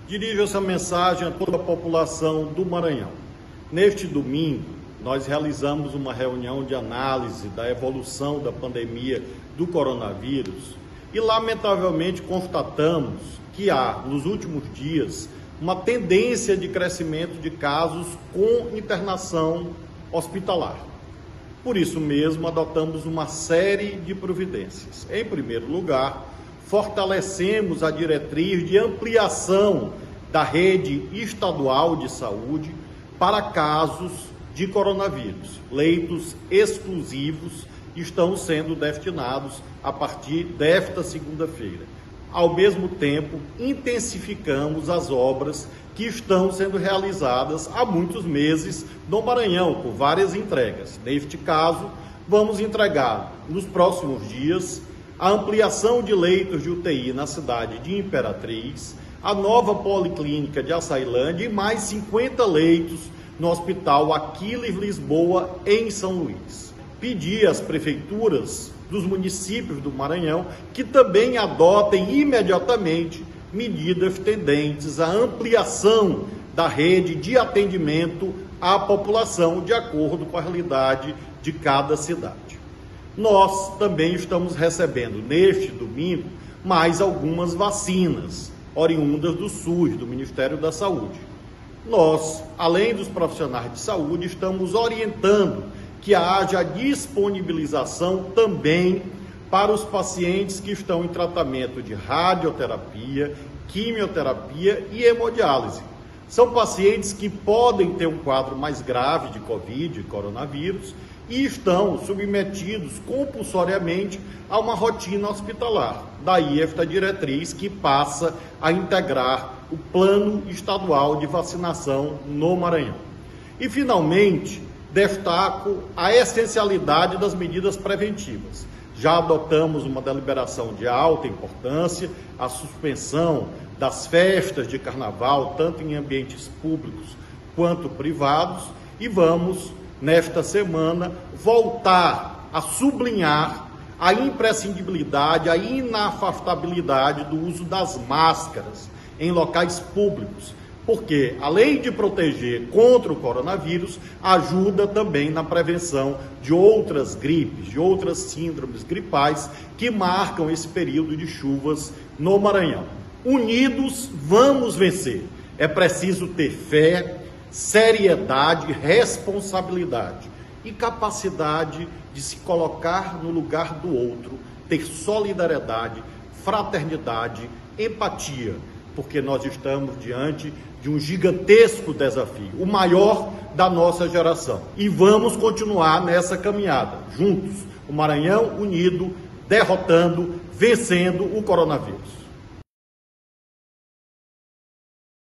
Dirijo essa mensagem a toda a população do Maranhão. Neste domingo, nós realizamos uma reunião de análise da evolução da pandemia do coronavírus e, lamentavelmente, constatamos que há, nos últimos dias, uma tendência de crescimento de casos com internação hospitalar. Por isso mesmo, adotamos uma série de providências. Em primeiro lugar, fortalecemos a diretriz de ampliação da rede estadual de saúde para casos de coronavírus. Leitos exclusivos estão sendo destinados a partir desta segunda-feira. Ao mesmo tempo, intensificamos as obras que estão sendo realizadas há muitos meses no Maranhão, por várias entregas. Neste caso, vamos entregar nos próximos dias a ampliação de leitos de UTI na cidade de Imperatriz, a nova policlínica de Açailândia e mais 50 leitos no Hospital Aquiles Lisboa, em São Luís. Pedi às prefeituras dos municípios do Maranhão que também adotem imediatamente medidas tendentes à ampliação da rede de atendimento à população de acordo com a realidade de cada cidade. Nós também estamos recebendo neste domingo mais algumas vacinas oriundas do SUS, do Ministério da Saúde. Nós, além dos profissionais de saúde, estamos orientando que haja disponibilização também para os pacientes que estão em tratamento de radioterapia, quimioterapia e hemodiálise. São pacientes que podem ter um quadro mais grave de Covid, coronavírus, e estão submetidos compulsoriamente a uma rotina hospitalar. Daí esta diretriz que passa a integrar o Plano Estadual de Vacinação no Maranhão. E, finalmente, destaco a essencialidade das medidas preventivas. Já adotamos uma deliberação de alta importância, a suspensão das festas de carnaval, tanto em ambientes públicos quanto privados, e vamos, nesta semana, voltar a sublinhar a imprescindibilidade, a inafastabilidade do uso das máscaras em locais públicos, porque, além de proteger contra o coronavírus, ajuda também na prevenção de outras gripes, de outras síndromes gripais que marcam esse período de chuvas no Maranhão. Unidos, vamos vencer. É preciso ter fé, seriedade, responsabilidade e capacidade de se colocar no lugar do outro, ter solidariedade, fraternidade, empatia, porque nós estamos diante de um gigantesco desafio, o maior da nossa geração. E vamos continuar nessa caminhada, juntos, o Maranhão unido, derrotando, vencendo o coronavírus.